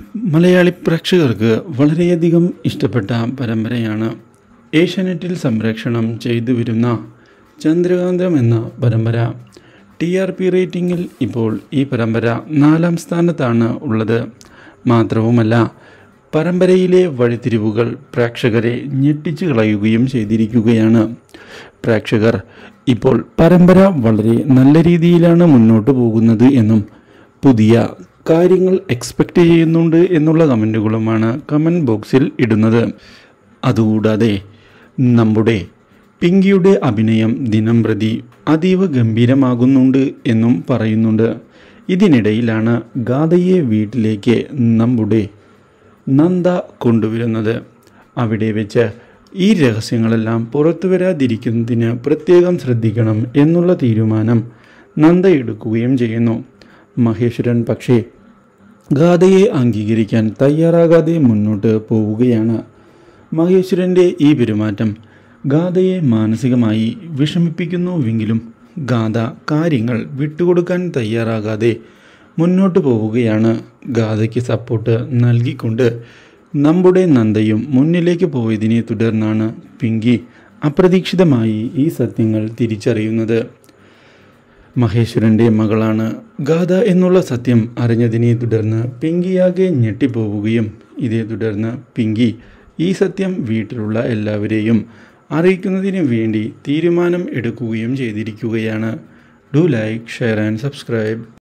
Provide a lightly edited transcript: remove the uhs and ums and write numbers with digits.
മലയാളി പ്രേക്ഷകർക്ക് വളരെയധികം ഇഷ്ടപ്പെട്ട പരമ്പരയാണ് ഏഷ്യാനെറ്റിൽ സംപ്രേഷണം ചെയ്തു വരുന്ന ചന്ദ്രകാന്തം എന്ന പരമ്പര. TRP റേറ്റിംഗിൽ ഇപ്പോൾ ഈ പരമ്പര 4-ാം സ്ഥാനത്താണ് ഉള്ളത്. മാത്രവുമല്ല, പരമ്പരയിലെ വഴിത്തിരിവുകൾ പ്രേക്ഷകരെ ഞെട്ടിച്ചു കളയുകയും ചെയ്തിരിക്കുകയാണ്. പ്രേക്ഷകർ ഇപ്പോൾ പരമ്പര വളരെ നല്ല രീതിയിലാണ് മുന്നോട്ട് പോകുന്നത് എന്നും പുതിയ കാര്യങ്ങൾ എക്സ്പെക്റ്റ് ചെയ്യുന്നുണ്ട് എന്നുള്ള കമൻറ്റുകളുമാണ് കമൻറ്റ് ബോക്സിൽ ഇടുന്നത്. അതുകൂടാതെ നമ്മുടെ പിങ്കിയുടെ അഭിനയം ദിനം പ്രതി അതീവ ഗംഭീരമാകുന്നുണ്ട് എന്നും പറയുന്നുണ്ട്. ഇതിനിടയിലാണ് ഗാഥയെ വീട്ടിലേക്ക് നമ്മുടെ നന്ദ കൊണ്ടുവരുന്നത്. അവിടെ വെച്ച് ഈ രഹസ്യങ്ങളെല്ലാം പുറത്തു വരാതിരിക്കുന്നതിന് പ്രത്യേകം ശ്രദ്ധിക്കണം എന്നുള്ള തീരുമാനം നന്ദ എടുക്കുകയും ചെയ്യുന്നു. മഹേശ്വരൻ പക്ഷേ ഗാഥയെ അംഗീകരിക്കാൻ തയ്യാറാകാതെ മുന്നോട്ട് പോവുകയാണ്. മഹേശ്വരൻ്റെ ഈ പെരുമാറ്റം ഗാഥയെ മാനസികമായി വിഷമിപ്പിക്കുന്നുവെങ്കിലും ഗാഥ കാര്യങ്ങൾ വിട്ടുകൊടുക്കാൻ തയ്യാറാകാതെ മുന്നോട്ട് പോവുകയാണ്. ഗാഥയ്ക്ക് സപ്പോർട്ട് നൽകിക്കൊണ്ട് നമ്മുടെ നന്ദയും മുന്നിലേക്ക് പോയതിനെ തുടർന്നാണ് പിങ്കി അപ്രതീക്ഷിതമായി ഈ സത്യങ്ങൾ തിരിച്ചറിയുന്നത്. മഹേശ്വരൻ്റെ മകളാണ് ഗാഥ എന്നുള്ള സത്യം അറിഞ്ഞതിനെ തുടർന്ന് പിങ്കിയാകെ ഞെട്ടിപ്പോവുകയും ഇതേ തുടർന്ന് പിങ്കി ഈ സത്യം വീട്ടിലുള്ള എല്ലാവരെയും അറിയിക്കുന്നതിന് വേണ്ടി തീരുമാനം എടുക്കുകയും ചെയ്തിരിക്കുകയാണ്. Do like, share and subscribe.